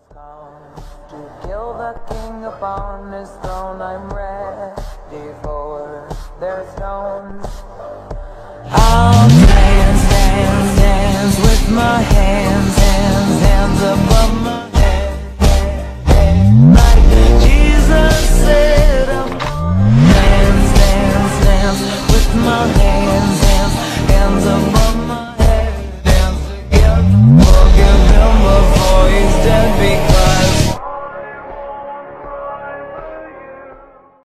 To kill the king upon his throne, I'm ready for their stones. I'll dance, dance, dance with my head